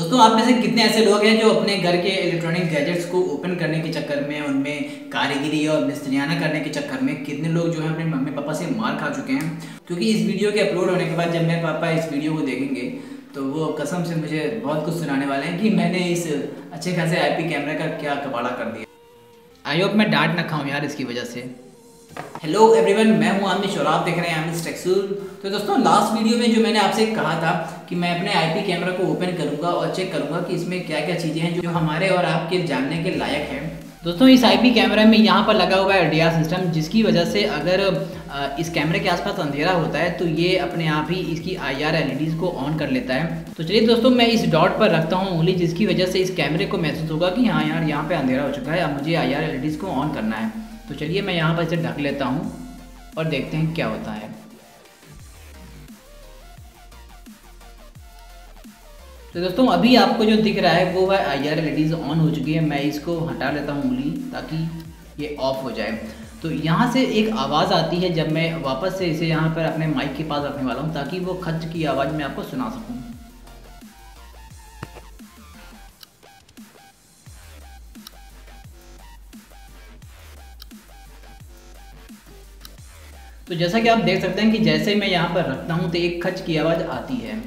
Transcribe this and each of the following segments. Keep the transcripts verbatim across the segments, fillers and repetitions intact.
दोस्तों आप में से कितने ऐसे लोग हैं जो अपने घर के इलेक्ट्रॉनिक गैजेट्स को ओपन करने के चक्कर में, उनमें कारीगरी और मिस्त्रियाना करने के चक्कर में कितने लोग जो है अपने मम्मी पापा से मार खा चुके हैं। क्योंकि इस वीडियो के अपलोड होने के बाद जब मेरे पापा इस वीडियो को देखेंगे तो वो कसम से मुझे बहुत कुछ सुनाने वाले हैं कि मैंने इस अच्छे खासे आई पी कैमरे का क्या कबाड़ा कर दिया। आई होप मैं डांट ना खाऊं यार इसकी वजह से। हेलो एवरीवन, मैं हूं आमिश और आप देख रहे हैं आमिश टेक्सूल। तो दोस्तों लास्ट वीडियो में जो मैंने आपसे कहा था कि मैं अपने आईपी कैमरा को ओपन करूंगा और चेक करूंगा कि इसमें क्या क्या चीज़ें हैं जो हमारे और आपके जानने के लायक हैं। दोस्तों इस आईपी कैमरा में यहाँ पर लगा हुआ है डी आर सिस्टम, जिसकी वजह से अगर इस कैमरे के आसपास अंधेरा होता है तो ये अपने आप ही इसकी आई आर एल ई डीज़ को ऑन कर लेता है। तो चलिए दोस्तों मैं इस डॉट पर रखता हूँ उंगली, जिसकी वजह से इस कैमरे को महसूस होगा कि हाँ यार यहाँ पे अंधेरा हो चुका है, अब मुझे आई आर एल ई डीज़ को ऑन करना है। तो चलिए मैं यहाँ पर इसे ढक लेता हूँ और देखते हैं क्या होता है। तो दोस्तों अभी आपको जो दिख रहा है वो है I R L E Ds on हो चुकी है। मैं इसको हटा लेता हूँ उंगली ताकि ये ऑफ हो जाए। तो यहाँ से एक आवाज़ आती है जब मैं वापस से इसे यहाँ पर अपने माइक के पास रखने वाला हूँ ताकि वो खच की आवाज़ मैं आपको सुना सकूँ। तो जैसा कि आप देख सकते हैं कि जैसे मैं यहाँ पर रखता हूँ तो एक खच की आवाज़ आती है।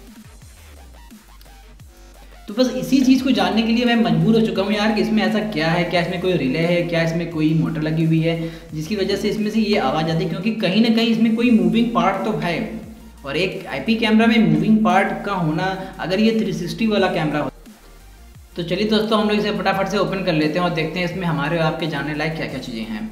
तो बस इसी चीज़ को जानने के लिए मैं मजबूर हो चुका हूँ यार कि इसमें ऐसा क्या है, क्या इसमें कोई रिले है, क्या इसमें कोई मोटर लगी हुई है जिसकी वजह से इसमें से ये आवाज़ आती है। क्योंकि कहीं ना कहीं इसमें कोई मूविंग पार्ट तो है, और एक आईपी कैमरा में मूविंग पार्ट का होना, अगर ये थ्री सिक्सटी वाला कैमरा हो। तो चलिए दोस्तों हम लोग इसे फटाफट से ओपन कर लेते हैं और देखते हैं इसमें हमारे और आपके जानने लायक क्या क्या चीज़ें हैं।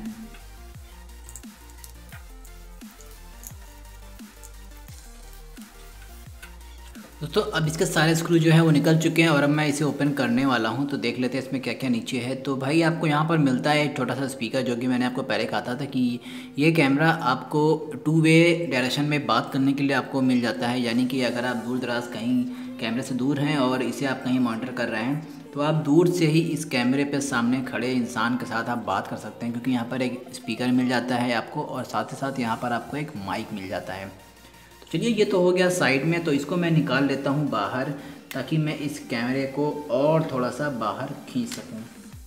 दोस्तों अब इसके सारे स्क्रू जो है वो निकल चुके हैं और अब मैं इसे ओपन करने वाला हूं। तो देख लेते हैं इसमें क्या क्या नीचे है। तो भाई आपको यहां पर मिलता है एक छोटा सा स्पीकर, जो कि मैंने आपको पहले कहा था, था कि ये कैमरा आपको टू वे डायरेक्शन में बात करने के लिए आपको मिल जाता है। यानी कि अगर आप दूर दराज कहीं कैमरे से दूर हैं और इसे आप कहीं मॉनिटर कर रहे हैं तो आप दूर से ही इस कैमरे पर सामने खड़े इंसान के साथ आप बात कर सकते हैं, क्योंकि यहाँ पर एक स्पीकर मिल जाता है आपको और साथ ही साथ यहाँ पर आपको एक माइक मिल जाता है। चलिए ये तो हो गया साइड में, तो इसको मैं निकाल लेता हूँ बाहर ताकि मैं इस कैमरे को और थोड़ा सा बाहर खींच सकूँ।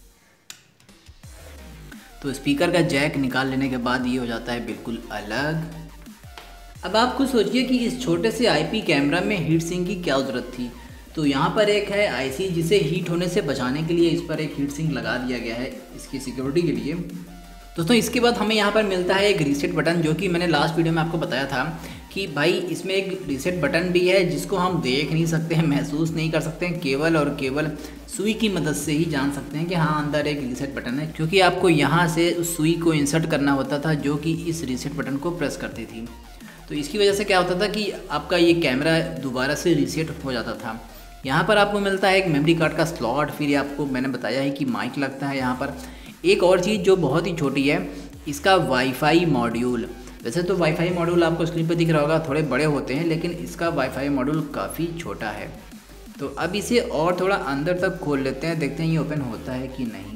तो स्पीकर का जैक निकाल लेने के बाद ये हो जाता है बिल्कुल अलग। अब आप खुद सोचिए कि इस छोटे से आईपी कैमरा में हीट सिंक की क्या ज़रूरत थी। तो यहाँ पर एक है आईसी जिसे हीट होने से बचाने के लिए इस पर एक हीट सिंक लगा दिया गया है इसकी सिक्योरिटी के लिए। दोस्तों इसके बाद हमें यहाँ पर मिलता है एक रीसेट बटन, जो कि मैंने लास्ट वीडियो में आपको बताया था कि भाई इसमें एक रीसेट बटन भी है जिसको हम देख नहीं सकते हैं, महसूस नहीं कर सकते हैं, केवल और केवल सुई की मदद से ही जान सकते हैं कि हाँ अंदर एक रीसेट बटन है। क्योंकि आपको यहाँ से उस सुई को इंसर्ट करना होता था जो कि इस रीसेट बटन को प्रेस करती थी। तो इसकी वजह से क्या होता था कि आपका ये कैमरा दोबारा से रीसेट हो जाता था। यहाँ पर आपको मिलता है एक मेमोरी कार्ड का स्लॉट, फिर आपको मैंने बताया है कि माइक लगता है यहाँ पर। एक और चीज़ जो बहुत ही छोटी है, इसका वाईफाई मॉड्यूल। वैसे तो वाईफाई मॉड्यूल आपको स्क्रीन पर दिख रहा होगा, थोड़े बड़े होते हैं, लेकिन इसका वाईफाई मॉड्यूल काफ़ी छोटा है। तो अब इसे और थोड़ा अंदर तक खोल लेते हैं, देखते हैं ये ओपन होता है कि नहीं।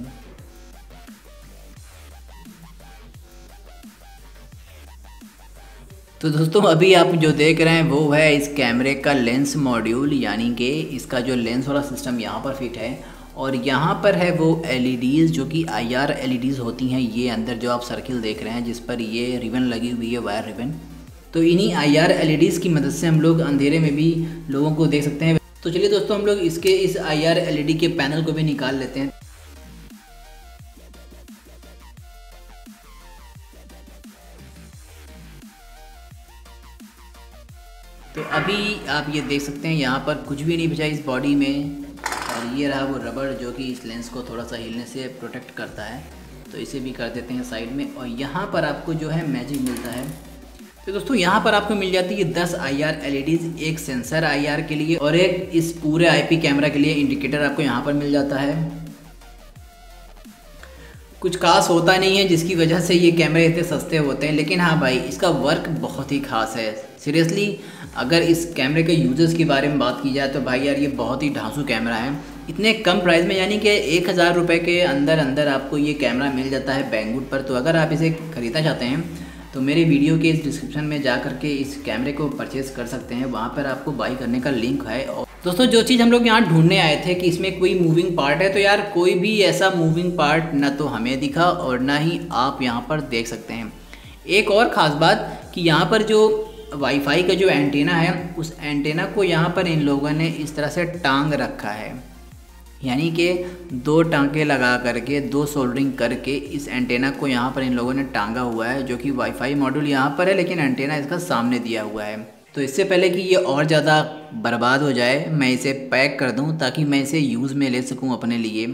तो दोस्तों अभी आप जो देख रहे हैं वो है इस कैमरे का लेंस मॉड्यूल, यानी कि इसका जो लेंस वाला सिस्टम यहाँ पर फिट है। और यहाँ पर है वो एल ई डीज़ जो कि आई आर एल ई डीज़ होती हैं। ये अंदर जो आप सर्किल देख रहे हैं जिस पर ये रिबन लगी हुई है, वायर रिबन, तो इन्हीं आई आर एल ई डीज़ की मदद से हम लोग अंधेरे में भी लोगों को देख सकते हैं। तो चलिए दोस्तों हम लोग इसके इस I R L E D के पैनल को भी निकाल लेते हैं। तो अभी आप ये देख सकते हैं यहाँ पर कुछ भी नहीं बचा इस बॉडी में, और ये रहा वो रबड़ जो कि इस लेंस को थोड़ा सा हिलने से प्रोटेक्ट करता है। तो इसे भी कर देते हैं साइड में। और यहाँ पर आपको जो है मैजिक मिलता है। तो दोस्तों यहाँ पर आपको मिल जाती है दस आई आर एल ई डीज़, एक सेंसर आई आर के लिए और एक इस पूरे आईपी कैमरा के लिए इंडिकेटर आपको यहाँ पर मिल जाता है। कुछ खास होता नहीं है जिसकी वजह से ये कैमरे इतने सस्ते होते हैं, लेकिन हाँ भाई इसका वर्क बहुत ही खास है। सीरियसली अगर इस कैमरे के यूजर्स के बारे में बात की जाए तो भाई यार ये बहुत ही ढांसू कैमरा है। इतने कम प्राइस में, यानी कि एक हज़ार रुपये के अंदर अंदर आपको ये कैमरा मिल जाता है बैंगवुड पर। तो अगर आप इसे ख़रीदना चाहते हैं तो मेरे वीडियो के इस डिस्क्रिप्शन में जा कर के इस कैमरे को परचेज़ कर सकते हैं, वहाँ पर आपको बाई करने का लिंक है। और दोस्तों जो चीज़ हम लोग यहाँ ढूंढने आए थे कि इसमें कोई मूविंग पार्ट है, तो यार कोई भी ऐसा मूविंग पार्ट ना तो हमें दिखा और ना ही आप यहाँ पर देख सकते हैं। एक और ख़ास बात कि यहाँ पर जो वाईफाई का जो एंटीना है, उस एंटीना को यहाँ पर इन लोगों ने इस तरह से टांग रखा है, यानी कि दो टांके लगा करके, दो सोल्डरिंग करके इस एंटेना को यहाँ पर इन लोगों ने टांगा हुआ है, जो कि वाईफाई मॉड्यूल यहाँ पर है लेकिन एंटेना इसका सामने दिया हुआ है। तो इससे पहले कि ये और ज़्यादा बर्बाद हो जाए, मैं इसे पैक कर दूँ ताकि मैं इसे यूज़ में ले सकूँ अपने लिए।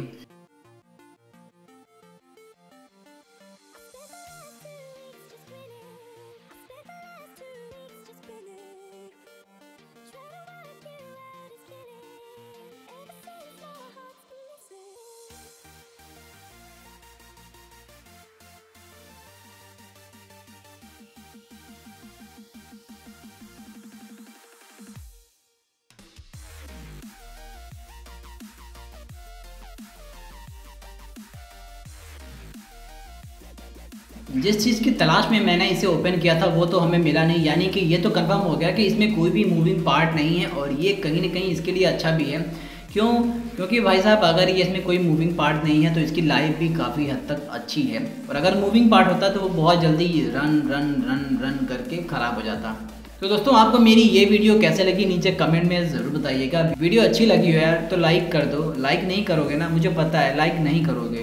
जिस चीज़ की तलाश में मैंने इसे ओपन किया था वो तो हमें मिला नहीं, यानी कि ये तो कंफर्म हो गया कि इसमें कोई भी मूविंग पार्ट नहीं है, और ये कहीं ना कहीं इसके लिए अच्छा भी है। क्यों? क्योंकि भाई साहब अगर ये इसमें कोई मूविंग पार्ट नहीं है तो इसकी लाइफ भी काफ़ी हद तक अच्छी है, और अगर मूविंग पार्ट होता तो वो बहुत जल्दी रन रन रन रन करके ख़राब हो जाता। तो दोस्तों आपको मेरी ये वीडियो कैसे लगी नीचे कमेंट में ज़रूर बताइएगा। वीडियो अच्छी लगी हो यार तो लाइक कर दो, लाइक नहीं करोगे ना, मुझे पता है लाइक नहीं करोगे।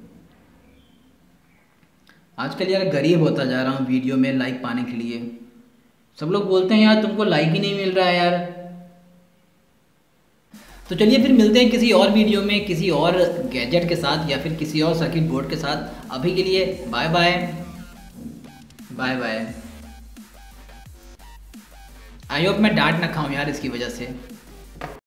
आजकल यार गरीब होता जा रहा हूँ वीडियो में लाइक पाने के लिए। सब लोग बोलते हैं यार तुमको लाइक ही नहीं मिल रहा है यार। तो चलिए फिर मिलते हैं किसी और वीडियो में, किसी और गैजेट के साथ या फिर किसी और सर्किट बोर्ड के साथ। अभी के लिए bye bye bye bye. I hope मैं डांट ना खाऊं यार इसकी वजह से।